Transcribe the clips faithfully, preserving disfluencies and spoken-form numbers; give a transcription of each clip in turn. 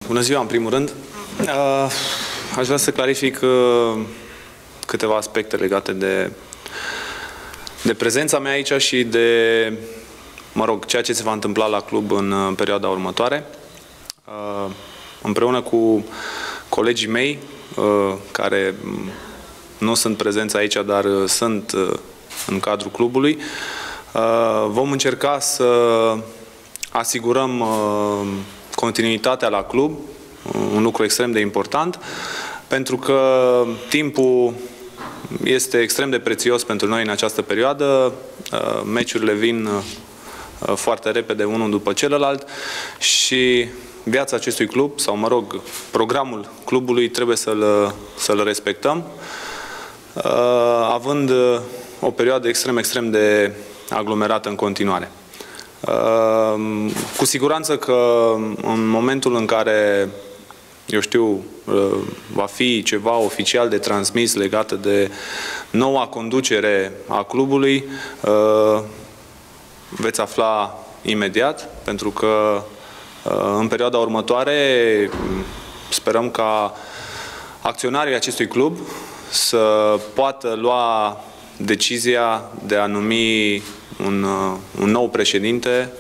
Bună ziua, în primul rând. Aș vrea să clarific câteva aspecte legate de, de prezența mea aici și de, mă rog, ceea ce se va întâmpla la club în perioada următoare. Împreună cu colegii mei, care nu sunt prezenți aici, dar sunt în cadrul clubului, vom încerca să asigurăm continuitatea la club, un lucru extrem de important, pentru că timpul este extrem de prețios pentru noi în această perioadă. Meciurile vin foarte repede unul după celălalt și viața acestui club, sau mă rog, programul clubului trebuie să-l să-l respectăm, având o perioadă extrem, extrem de aglomerată în continuare. Cu siguranță că în momentul în care, eu știu, va fi ceva oficial de transmis legat de noua conducere a clubului, veți afla imediat, pentru că în perioada următoare sperăm ca acționarii acestui club să poată lua decizia de a numi un, un nou președinte,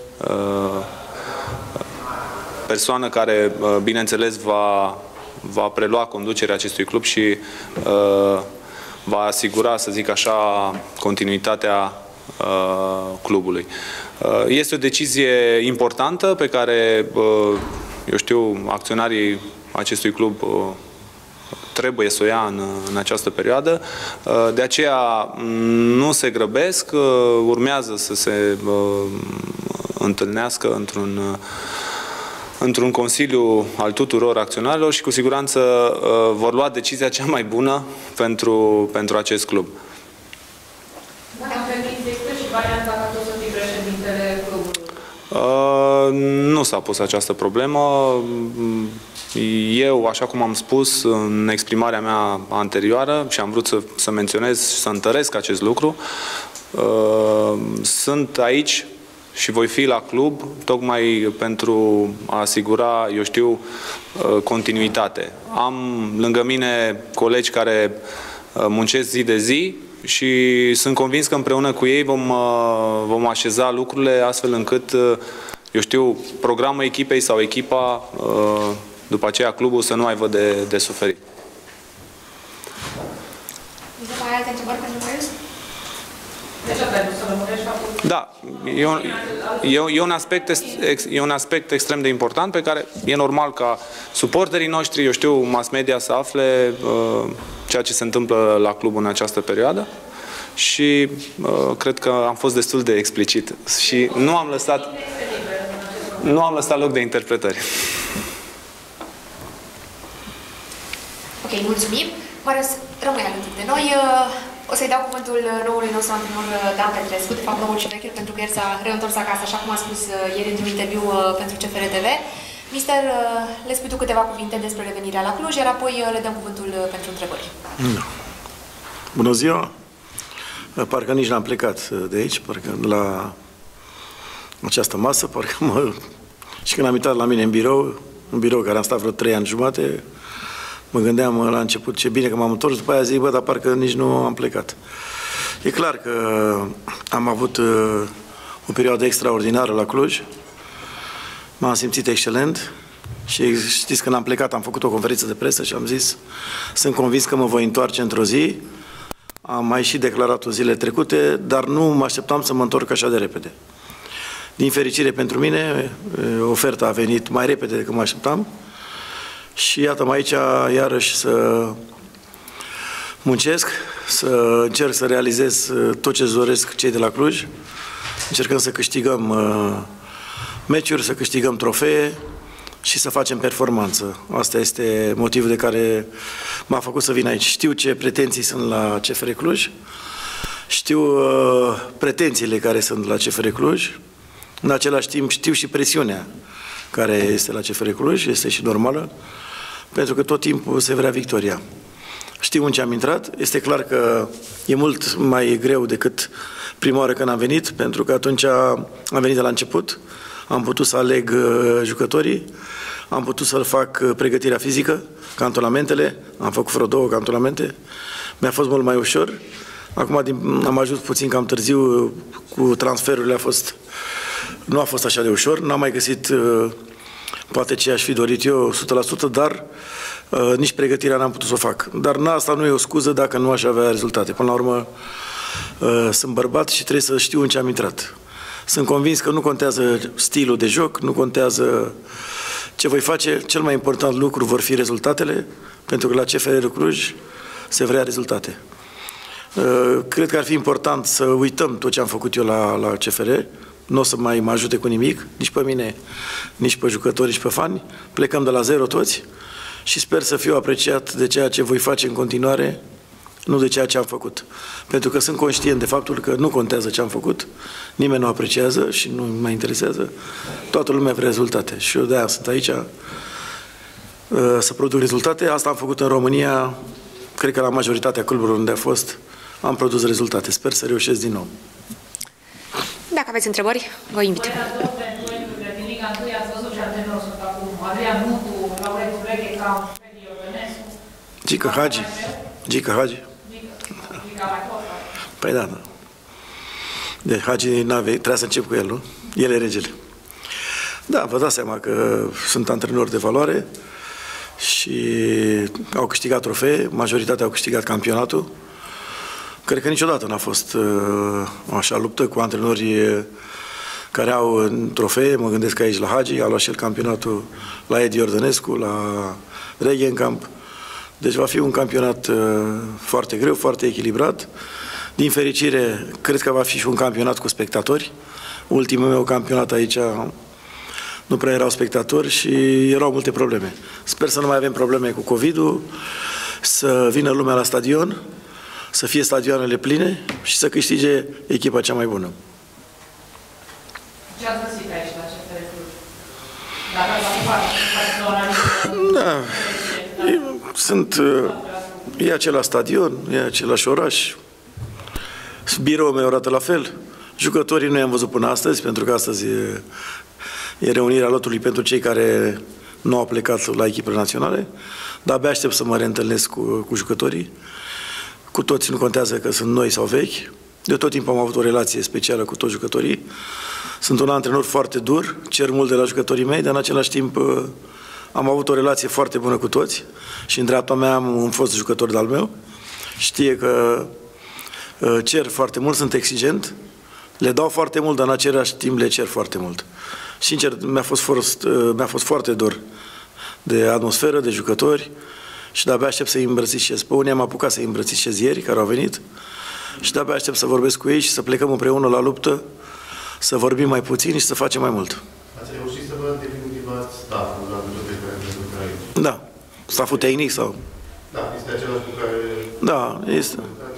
persoană care, bineînțeles, va, va prelua conducerea acestui club și va asigura, să zic așa, continuitatea clubului. Este o decizie importantă pe care, eu știu, acționarii acestui club trebuie să o ia în, în această perioadă. De aceea nu se grăbesc, urmează să se întâlnească într-un într-un consiliu al tuturor acționarilor și cu siguranță vor lua decizia cea mai bună pentru, pentru acest club. Nu s-a pus această problemă. Eu, așa cum am spus în exprimarea mea anterioară și am vrut să, să menționez și să întăresc acest lucru, sunt aici și voi fi la club tocmai pentru a asigura, eu știu, continuitate. Am lângă mine colegi care muncesc zi de zi și sunt convins că împreună cu ei vom, vom așeza lucrurile astfel încât, eu știu, programul echipei sau echipa, după aceea clubul, să nu aibă de, de suferit. Mai alte întrebări pentru Caius? Da, e un, e, e, un aspect, e un aspect extrem de important pe care e normal ca suporterii noștri, eu știu, mass media să afle uh, ceea ce se întâmplă la club în această perioadă și uh, cred că am fost destul de explicit și nu am lăsat, nu am lăsat loc de interpretări. Ok, mulțumim. Marius, rămâi alături de noi. O să-i dau cuvântul noului nostru antrenor, Dan Petrescu, de fapt noul și vechiul, pentru că el s-a reîntors acasă, așa cum a spus ieri într-un interviu pentru C F R T V. Mister, le spui tu câteva cuvinte despre revenirea la Cluj, iar apoi le dăm cuvântul pentru întrebări. Bună ziua! Parcă nici n-am plecat de aici, parcă la această masă, parcă mă... Și când am intrat la mine în birou, în birou care am stat vreo trei ani jumate, mă gândeam la început ce bine că m-am întors, după aia zic, bă, dar parcă nici nu am plecat. E clar că am avut uh, o perioadă extraordinară la Cluj, m-am simțit excelent și știți, când am plecat am făcut o conferință de presă și am zis, sunt convins că mă voi întoarce într-o zi, am mai și declarat-o zile trecute, dar nu mă așteptam să mă întorc așa de repede. Din fericire pentru mine, oferta a venit mai repede decât mă așteptam. Și iată-mă aici, iarăși, să muncesc, să încerc să realizez tot ce-ți doresc cei de la Cluj. Încercăm să câștigăm meciuri, să câștigăm trofee și să facem performanță. Asta este motivul de care m-a făcut să vin aici. Știu ce pretenții sunt la C F R Cluj, știu pretențiile care sunt la C F R Cluj, în același timp știu și presiunea care este la C F R Cluj, este și normală, pentru că tot timpul se vrea victoria. Știu în ce am intrat, este clar că e mult mai greu decât prima oară când am venit, pentru că atunci am venit de la început, am putut să aleg uh, jucătorii, am putut să fac uh, pregătirea fizică, cantonamentele, am făcut vreo două cantonamente, mi-a fost mult mai ușor. Acum din, am ajuns puțin cam târziu uh, cu transferurile, a fost, nu a fost așa de ușor, n-am mai găsit uh, poate ce aș fi dorit eu o sută la sută, dar uh, nici pregătirea n-am putut să o fac. Dar asta nu e o scuză dacă nu aș avea rezultate. Până la urmă, uh, sunt bărbat și trebuie să știu în ce am intrat. Sunt convins că nu contează stilul de joc, nu contează ce voi face. Cel mai important lucru vor fi rezultatele, pentru că la C F R Cluj se vrea rezultate. Uh, cred că ar fi important să uităm tot ce am făcut eu la, la C F R. Nu o să mai mă ajute cu nimic, nici pe mine, nici pe jucători, nici pe fani. Plecăm de la zero toți și sper să fiu apreciat de ceea ce voi face în continuare, nu de ceea ce am făcut. Pentru că sunt conștient de faptul că nu contează ce am făcut, nimeni nu apreciază și nu mă interesează. Toată lumea vrea rezultate și eu de-aia sunt aici să produc rezultate. Asta am făcut în România, cred că la majoritatea cluburilor unde a fost, am produs rezultate. Sper să reușesc din nou. Dacă aveți întrebări, vă invit. Din Liga unu ați văzut ce antrenori sunt acum. Adrian Mutu, Laurențiu Reghecam, Fedi Iordănescu. Gică Hagi. Gică Hagi. Gică mai tot. Păi da, da. De Hagi n-avea, trebuia să încep cu el, nu? El e regele. Da, vă dați seama că sunt antrenori de valoare și au câștigat trofee, majoritatea au câștigat campionatul. Cred că niciodată n-a fost uh, așa luptă cu antrenori care au trofee. Mă gândesc aici la Hagi, a luat și el campionatul la Edi Iordănescu, la Regenkamp. Deci va fi un campionat uh, foarte greu, foarte echilibrat. Din fericire, cred că va fi și un campionat cu spectatori. Ultimul meu campionat aici nu prea erau spectatori și erau multe probleme. Sper să nu mai avem probleme cu COVID-ul, să vină lumea la stadion, să fie stadioanele pline și să câștige echipa cea mai bună. Ce ați găsit aici la C F R Cluj? Dacă ați o analiză... Da, e, sunt, e același stadion, e același oraș, biroul meu arată la fel, jucătorii nu i-am văzut până astăzi, pentru că astăzi e, e reunirea lotului pentru cei care nu au plecat la echipele naționale, dar abia aștept să mă reîntâlnesc cu, cu jucătorii. Cu toți, nu contează că sunt noi sau vechi. De tot timpul am avut o relație specială cu toți jucătorii. Sunt un antrenor foarte dur, cer mult de la jucătorii mei, dar în același timp am avut o relație foarte bună cu toți și în dreapta mea am un fost jucător de-al meu. Știe că cer foarte mult, sunt exigent, le dau foarte mult, dar în același timp le cer foarte mult. Sincer, mi-a fost, fost, mi-a fost foarte dor de atmosferă, de jucători, și de-abia aștept să-i îmbrățișez. Pe unii am apucat să-i îmbrățișez ieri, care au venit, și de-abia aștept să vorbesc cu ei și să plecăm împreună la luptă, să vorbim mai puțin și să facem mai mult. Ați reușit să vă definitivați stafful la pe care ați aici? Da. Stafful tehnic sau? Da, este același cu care... Da, este.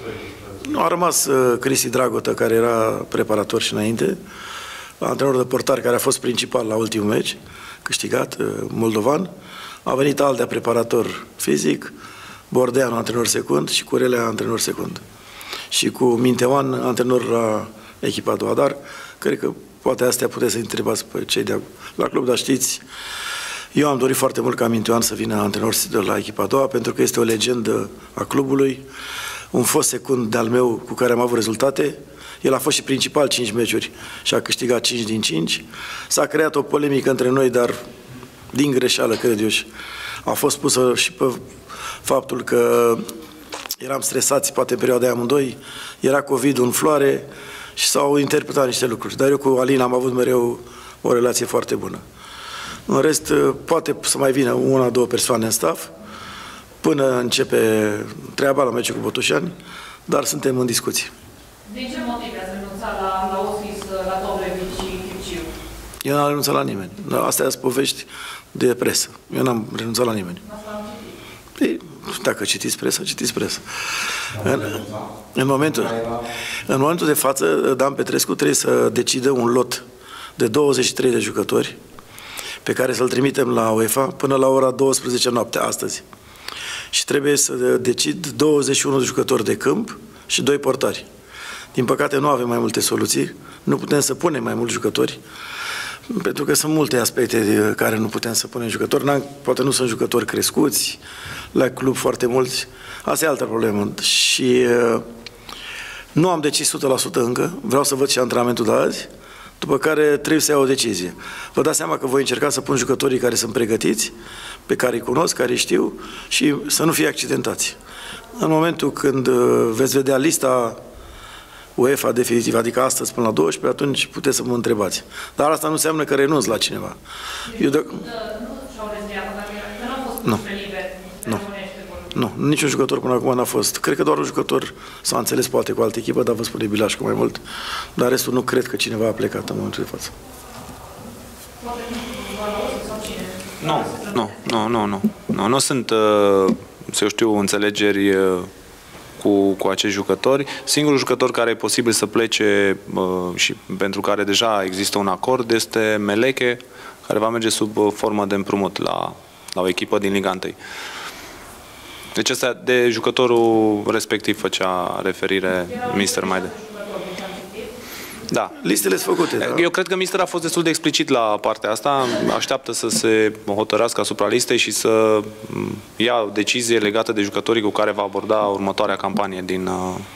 A rămas uh, Cristi Dragotă, care era preparator și înainte, antrenor de portar, care a fost principal la ultimul meci, câștigat, uh, moldovan. A venit Aldea, preparator fizic, Bordeanu, antrenor secund și Curelea, antrenor secund. Și cu Minteoan, antrenor la echipa a doua. Dar cred că poate astea puteți să întrebați pe cei de la club, dar știți, eu am dorit foarte mult ca Minteoan să vină antrenor de la echipa a doua, pentru că este o legendă a clubului, un fost secund de-al meu cu care am avut rezultate. El a fost și principal cinci meciuri și a câștigat cinci din cinci. S-a creat o polemică între noi, dar din greșeală, cred eu, și a fost pusă și pe faptul că eram stresați, poate în perioada aia amândoi, era COVID în floare și s-au interpretat niște lucruri. Dar eu cu Alina am avut mereu o relație foarte bună. În rest, poate să mai vină una, două persoane în staff, până începe treaba la meciul cu Botoșani, dar suntem în discuții. Din ce motive ați renunțat la, la Osis, la Dobrevici și Chipciu? Eu n-am renunțat la nimeni. Astea sunt povești de presă. Eu n-am renunțat la nimeni. Asta am citit. Dacă citiți presa, citiți presa. În, în, momentul, în momentul de față, Dan Petrescu trebuie să decidă un lot de douăzeci și trei de jucători pe care să-l trimitem la UEFA până la ora douăsprezece noaptea, astăzi. Și trebuie să decid douăzeci și unu de jucători de câmp și doi portari. Din păcate nu avem mai multe soluții, nu putem să punem mai mulți jucători. Pentru că sunt multe aspecte care nu putem să punem jucători. Poate nu sunt jucători crescuți, la club foarte mulți. Asta e altă problemă. Și uh, nu am decis o sută la sută încă. Vreau să văd și antrenamentul de azi, după care trebuie să iau o decizie. Vă dați seama că voi încerca să pun jucătorii care sunt pregătiți, pe care îi cunosc, care îi știu și să nu fie accidentați. În momentul când uh, veți vedea lista UEFA definitiv, adică astăzi până la douăsprezece, atunci puteți să mă întrebați. Dar asta nu înseamnă că renunț la cineva. Eu de... Nu. Nu. Nu. Niciun jucător până acum n-a fost. Cred că doar un jucător s-a înțeles poate cu altă echipă, dar vă spune Bilașcu mai mult. Dar restul nu cred că cineva a plecat în momentul de față. Nu, nu, nu, nu, nu. Nu, nu sunt, uh, să eu știu, înțelegeri uh, cu, cu acești jucători. Singurul jucător care e posibil să plece uh, și pentru care deja există un acord este Meleche, care va merge sub uh, formă de împrumut la, la o echipă din Liga unu. Deci ăsta de jucătorul respectiv făcea referire mister Maide. Da. Listele sunt făcute. Da? Eu cred că mister a fost destul de explicit la partea asta. Așteaptă să se hotărască asupra listei și să ia o decizie legată de jucătorii cu care va aborda următoarea campanie din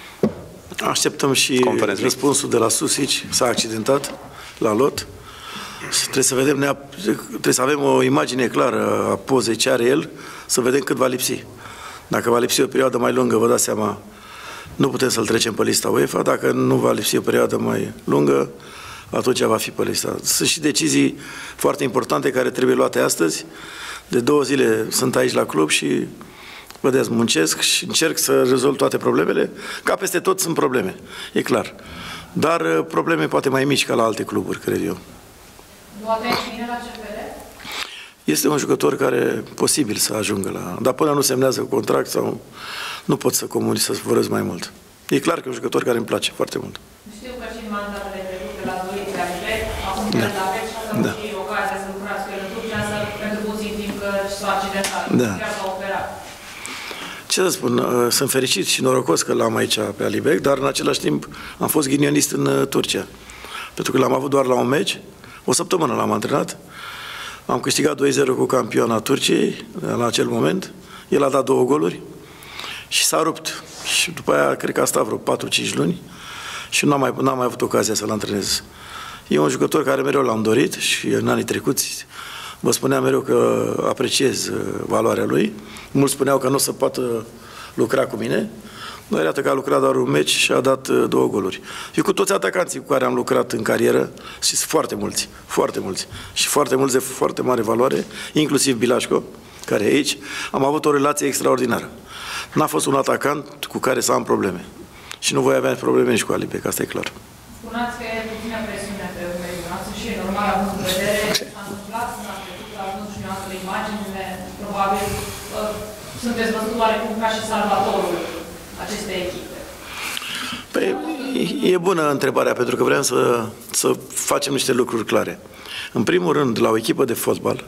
Așteptăm și răspunsul de la Susici. S-a accidentat la lot. Trebuie să vedem, trebuie să avem o imagine clară a pozei ce are el, să vedem cât va lipsi. Dacă va lipsi o perioadă mai lungă, vă dați seama, nu putem să-l trecem pe lista UEFA. Dacă nu va lipsi o perioadă mai lungă, atunci va fi pe lista. Sunt și decizii foarte importante care trebuie luate astăzi. De două zile sunt aici la club și, vedeți, muncesc și încerc să rezolv toate problemele. Ca peste tot sunt probleme, e clar. Dar probleme poate mai mici ca la alte cluburi, cred eu. Nu atenți bine la C F R? Este un jucător care e posibil să ajungă la... Dar până nu semnează contract sau... Nu pot să comunic, să vorbesc mai mult. E clar că e un jucător care îmi place foarte mult. Știu că și în mandatele trecute la doriți de Alibek, acum da. La Alibek și ați avut da. Și ocazia să lucrați cu el în Turcia, să pentru puțin timp că s-a accidentat, da. Chiar s-a operat. Ce să spun, sunt fericit și norocos că l-am aici pe Alibek, dar în același timp am fost ghinionist în Turcia. Pentru că l-am avut doar la un meci, o săptămână l-am antrenat, am câștigat doi zero cu campioana Turciei la acel moment, el a dat două goluri, și s-a rupt. Și după aia, cred că a stat vreo patru cinci luni și n-am mai, n-am mai avut ocazia să-l antrenez. E un jucător care mereu l-am dorit și în anii trecuți vă spuneam mereu că apreciez valoarea lui. Mulți spuneau că nu o să poată lucra cu mine, dar iată că a lucrat doar un meci și a dat două goluri. Eu cu toți atacanții cu care am lucrat în carieră, și sunt foarte mulți, foarte mulți, și foarte mulți de foarte mare valoare, inclusiv Bilașco, care e aici, am avut o relație extraordinară. N-a fost un atacant cu care să am probleme. Și nu voi avea probleme nici cu Alibek, asta e clar. Spuneați că e puțină presiune pe umerii noastre și e normal, având în vedere ce s-a întâmplat, s-a trecut, având și noastră imaginile, probabil sunteți văzut oarecum ca și salvatorul acestei echipe. Păi, e bună întrebarea, pentru că vreau să, să facem niște lucruri clare. În primul rând, la o echipă de fotbal,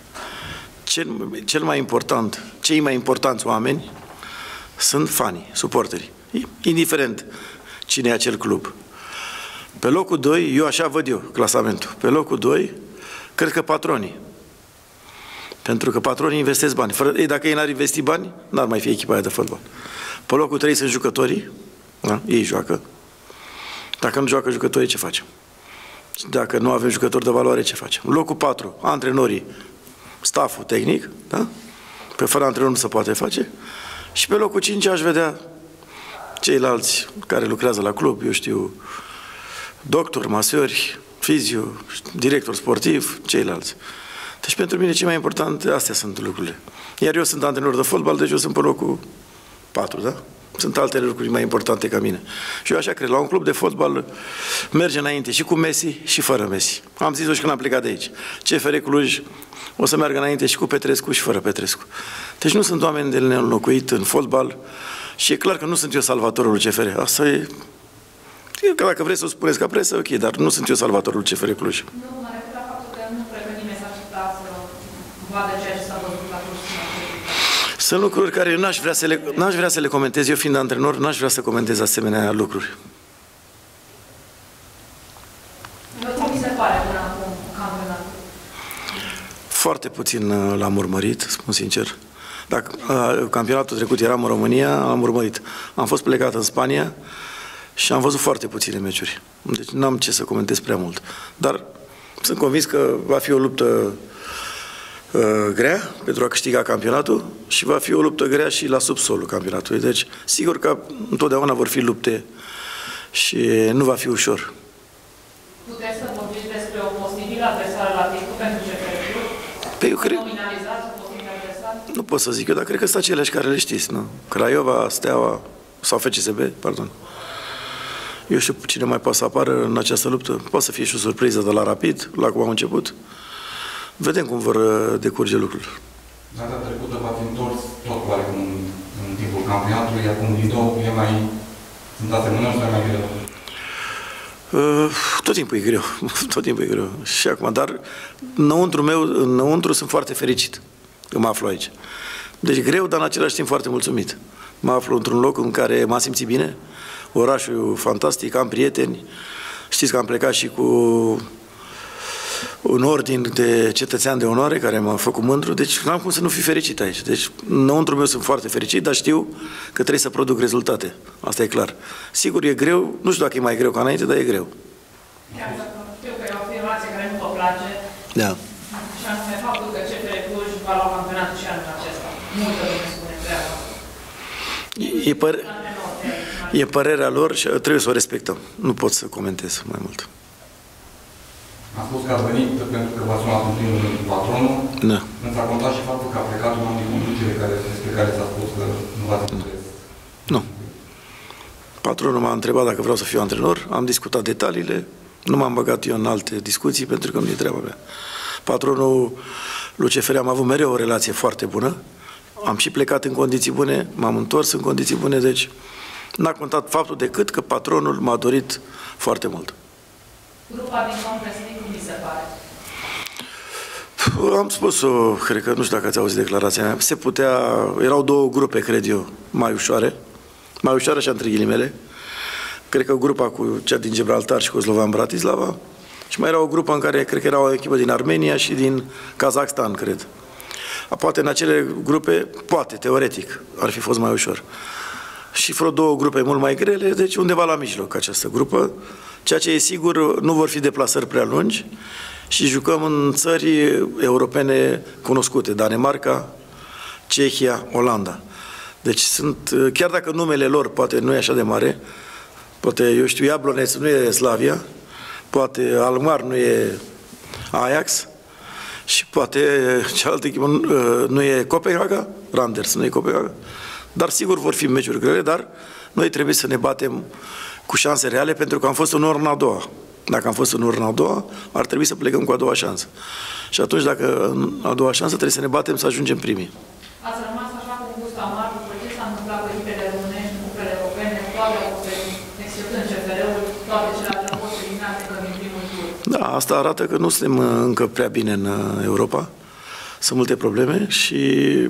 cel, cel mai important, cei mai importanți oameni sunt fanii, suporterii, indiferent cine e acel club. Pe locul doi, eu așa văd eu clasamentul, pe locul doi, cred că patronii. Pentru că patronii investesc bani. Fără, ei, dacă ei n-ar investi bani, n-ar mai fi echipa aia de fotbal. Pe locul trei sunt jucătorii, da? Ei joacă. Dacă nu joacă jucătorii, ce facem? Dacă nu avem jucători de valoare, ce facem? Locul patru, antrenorii, stafful tehnic, da? Pe fără antrenor nu se poate face. Și pe locul cinci aș vedea ceilalți care lucrează la club, eu știu, doctori, masori, fizio, director sportiv, ceilalți. Deci pentru mine ce mai important, astea sunt lucrurile. Iar eu sunt antrenor de fotbal, deci eu sunt pe locul patru, da? Sunt altele lucruri mai importante ca mine. Și eu așa cred, la un club de fotbal merge înainte și cu Messi și fără Messi. Am zis-o și când am plecat de aici. C F R Cluj o să meargă înainte și cu Petrescu și fără Petrescu. Deci nu sunt oameni de neînlocuit în fotbal și e clar că nu sunt eu salvatorul lui C F R. Asta e... Că dacă vreți să o spuneți ca presă, ok, dar nu sunt eu salvatorul lui C F R Cluj. Nu, mă refer la faptul că nu cred că nimeni s-a așteptat să vadă ceea ce s-a văzut la Cluj. Sunt lucruri care eu n-aș vrea să le, n-aș vrea să le comentez. Eu fiind antrenor, n-aș vrea să comentez asemenea lucruri. Nu mi se pare până acum cam Foarte puțin l-am urmărit, spun sincer. Dacă campionatul trecut eram în România, am urmărit. Am fost plecat în Spania și am văzut foarte puține meciuri. Deci n-am ce să comentez prea mult. Dar sunt convins că va fi o luptă uh, grea pentru a câștiga campionatul și va fi o luptă grea și la subsolul campionatului. Deci, sigur că întotdeauna vor fi lupte și nu va fi ușor. Puteți să vorbiți despre o posibilă adversară la timpul pentru C F R-ul? Păi eu cred... Nu pot să zic eu, dar cred că sunt aceleași care le știți, nu? Craiova, Steaua sau F C S B, pardon. Eu știu cine mai poate să apară în această luptă. Poate să fie și o surpriză de la Rapid, la cum am început. Vedem cum vor decurge lucrurile. Data trecută v-ați întors tot oarecum în, în timpul campionatului, acum din două e mai... Sunt asemănări sau mai greu? Uh, tot timpul e greu. Tot timpul e greu. Și acum, dar înăuntru meu, înăuntru sunt foarte fericit că mă aflu aici. Deci greu, dar în același timp foarte mulțumit. Mă aflu într-un loc în care m-am simțit bine, orașul fantastic, am prieteni, știți că am plecat și cu un ordin de cetățean de onoare care m-a făcut mândru, deci n-am cum să nu fiu fericit aici. Deci înăuntru meu sunt foarte fericit, dar știu că trebuie să produc rezultate. Asta e clar. Sigur, e greu, nu știu dacă e mai greu ca înainte, dar e greu. Chiar dacă știu că e o afirmație care nu vă place, da. Și anume faptul că C F R Cluj va lua campionatul și anul acesta. Multă lume spune treaba. E, păr... e părerea lor și trebuie să o respectăm. Nu pot să comentez mai mult. Am spus că a venit pentru că v-a sunat în primul rând patronul. Da. Însă a contat și faptul că a plecat un om din conducere care, despre care s-a spus că nu v-ați înțeles. Nu. Patronul m-a întrebat dacă vreau să fiu antrenor, am discutat detaliile, nu m-am băgat eu în alte discuții pentru că nu e treaba mea. Patronul lui C F R am avut mereu o relație foarte bună, am și plecat în condiții bune, m-am întors în condiții bune, deci n-a contat faptul decât că patronul m-a dorit foarte mult. Grupa din Convesting, cum mi se pare? Am spus-o, cred că, nu știu dacă ați auzit declarația mea, se putea, erau două grupe, cred eu, mai ușoare, mai ușoare și între ghilimele, cred că grupa cu cea din Gibraltar și cu Slovan Bratislava, și mai era o grupă în care, cred că era o echipă din Armenia și din Kazakhstan, cred. Poate în acele grupe, poate, teoretic, ar fi fost mai ușor. Și vreo două grupe mult mai grele, deci undeva la mijloc această grupă. Ceea ce e sigur, nu vor fi deplasări prea lungi și jucăm în țări europene cunoscute, Danemarca, Cehia, Olanda. Deci sunt, chiar dacă numele lor poate nu e așa de mare, poate, eu știu, Jablonec nu e Slavia, poate Alkmaar nu e Ajax și poate cealaltă echipă nu e Copenhaga, Randers nu e Copenhaga, dar sigur vor fi meciuri grele, dar noi trebuie să ne batem cu șanse reale pentru că am fost în urna a doua. Dacă am fost în urna a doua, ar trebui să plecăm cu a doua șansă. Și atunci, dacă în a doua șansă, trebuie să ne batem să ajungem primii. Ați rămas așa cu un gust amar după ce s-a întâmplat cu echipele românești, cu echipele europene, toate au fost, exceptând C F R-ul, toate celelalte au fost eliminate încă din primul tur. Da, asta arată că nu suntem încă prea bine în Europa. Sunt multe probleme și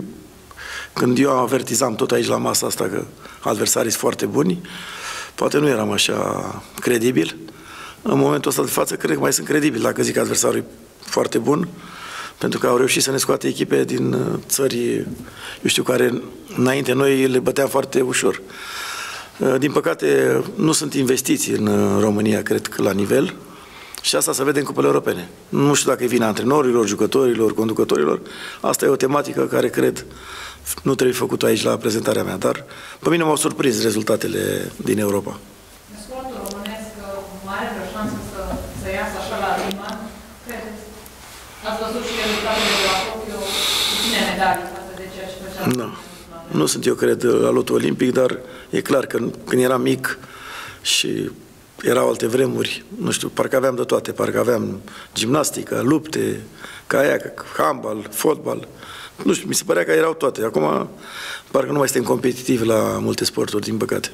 când eu avertizam tot aici la masa asta că adversarii sunt foarte buni, poate nu eram așa credibil. În momentul ăsta de față, cred că mai sunt credibil dacă zic că adversarul e foarte bun, pentru că au reușit să ne scoate echipe din țări, eu știu, care înainte noi le băteam foarte ușor. Din păcate, nu sunt investiții în România, cred că la nivel, și asta se vede în cupele europene. Nu știu dacă e vina antrenorilor, jucătorilor, conducătorilor. Asta e o tematică care, cred, nu trebuie făcută aici la prezentarea mea, dar pe mine m-au surprins rezultatele din Europa. Sportul românesc mai are vreo șansă să, să iasă așa la Liman? Credeți? Ați văzut și rezultatele de la Tokyo, puține medalii față de ceea ce făcea? Nu. Nu sunt eu, cred, la lotul olimpic, dar e clar că când eram mic și erau alte vremuri, nu știu, parcă aveam de toate, parcă aveam gimnastică, lupte, caiac, handbal, fotbal. Nu știu, mi se părea că erau toate. Acum, parcă nu mai suntem competitivi la multe sporturi, din păcate.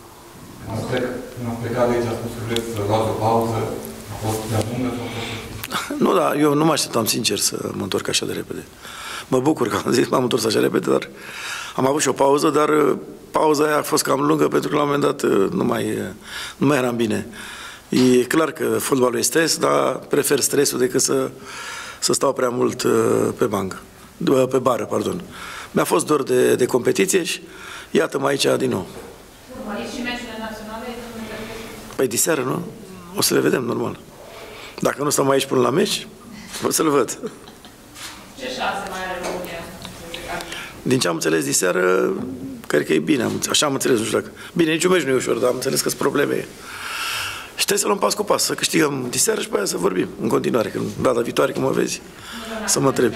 Când am plecat de aici, a spus că vreți să luați o pauză. A fost de lungă sau a fost... Nu, da, eu nu mă așteptam, sincer, să mă întorc așa de repede. Mă bucur că am zis, m-am întors așa repede, dar am avut și o pauză, dar pauza aia a fost cam lungă, pentru că la un moment dat nu mai, nu mai eram bine. E clar că fotbalul e stres, dar prefer stresul decât să să stau prea mult pe bancă, pe bară, pardon. Mi-a fost dor de, de competiție și iată-mă aici din nou. Urmăriți și meciurile naționale? Păi diseară, nu? O să le vedem, normal. Dacă nu stăm aici până la meci, o să-l văd. Ce șanse mai are România? Din ce am înțeles diseară, cred că e bine. Așa am înțeles, nu știu dacă... Bine, niciun meci nu e ușor, dar am înțeles că sunt probleme. Și trebuie să luăm pas cu pas, să câștigăm diseară și pe aia să vorbim în continuare. Când data viitoare, când mă vezi, să mă întrebi.